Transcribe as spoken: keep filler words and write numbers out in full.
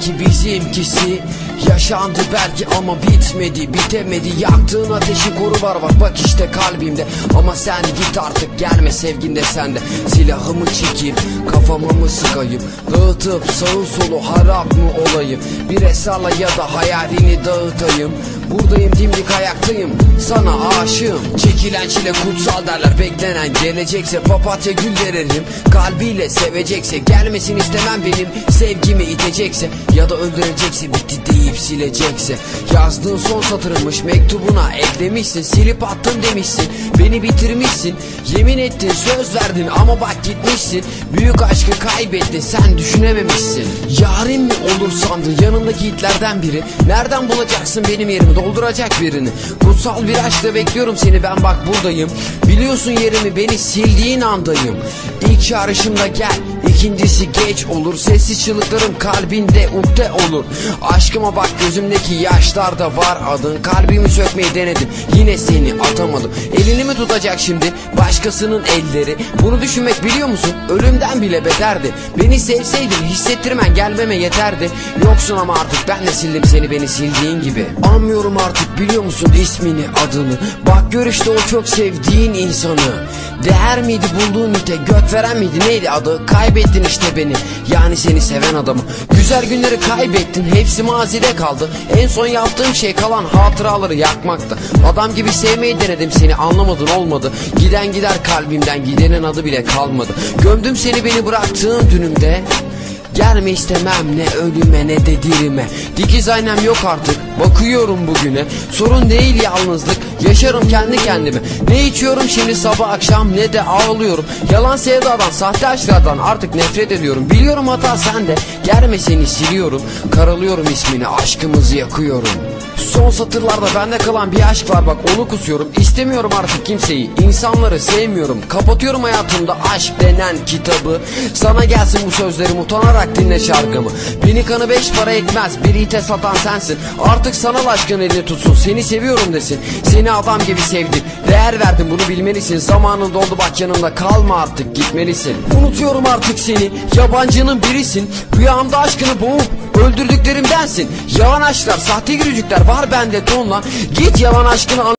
Sanki bizimkisi yaşandı belki ama bitmedi, bitemedi. Yaktığın ateşi koru var bak bak işte kalbimde. Ama sen git artık, gelme sevgin de sende. Silahımı çekeyim, kafama mı sıkayım, dağıtıp sağı solu harap mı olayım? Bir esarla ya da hayalini dağıtayım. Buradayım, dimdik ayaktayım, sana aşığım. Çekilen çile kutsal derler, beklenen gelecekse papatya gül veririm. Kalbiyle sevecekse, gelmesin istemem benim sevgimi itecekse. Ya da öldürecekse, bitti deyip silecekse. Yazdığın son satırmış, mektubuna eklemişsin. Silip attım demişsin, beni bitirmişsin. Yemin ettin, söz verdin ama bak gitmişsin. Büyük aşkı kaybettin, sen düşünememişsin. Yarim mi olur sandın yanındaki hitlerden biri? Nereden bulacaksın benim yerimi dolduracak birini? Kutsal bir aşkla bekliyorum seni ben, bak buradayım. Biliyorsun yerimi, beni sildiğin andayım. İlk çağrışımda gel, ikincisi geç olur. Sessiz çığlıklarım kalbinde ukde olur. Aşkıma bak, gözümdeki yaşlarda var adın. Kalbimi sökmeyi denedim, yine seni atamadım. Elini mi tutacak şimdi başkasının elleri? Bunu düşünmek biliyor musun ölümden bile beterdi. Beni sevseydin hissettirmen gelmeme yeterdi. Yoksun ama artık ben de sildim seni, beni sildiğin gibi. Anmıyorum artık, biliyor musun ismini, adını? Bak gör işte o çok sevdiğin insanı. Değer miydi bulduğun ite, göt veren miydi, neydi adı? Kaybettin işte beni, yani seni seven adamı. Güzel günleri kaybettin, hepsi mazide kaldı. En son yaptığım şey kalan hatıraları yakmakta. Adam gibi sevmeyi denedim seni, anlamadın olmadı. Giden gider kalbimden, gidenin adı bile kalmadı. Gömdüm seni beni bıraktığın dünümde. Gelme istemem ne ölüme ne de dirime. Dikiz aynam yok artık, bakıyorum bugüne. Sorun değil yalnızlık, yaşarım kendi kendime. Ne içiyorum şimdi sabah akşam ne de ağlıyorum. Yalan sevdadan, sahte aşklardan artık nefret ediyorum. Biliyorum hata sende, gelme seni siliyorum. Karalıyorum ismini, aşkımızı yakıyorum. Son satırlarda bende kalan bir aşk var bak, onu kusuyorum. İstemiyorum artık kimseyi, insanları sevmiyorum. Kapatıyorum hayatımda aşk denen kitabı. Sana gelsin bu sözlerim, utanarak dinle şarkımı. Beni kanı beş para etmez, bir ite satan sensin. Artık sanal aşkın elini tutsun, seni seviyorum desin. Seni adam gibi sevdim, değer verdim, bunu bilmelisin. Zamanın doldu bak, yanımda kalma artık, gitmelisin. Unutuyorum artık seni, yabancının birisin. Rüyamda aşkını boğup öldürdüklerimdensin. Yalan aşklar, sahte gülücükler var bende tonla. Git yalan aşkını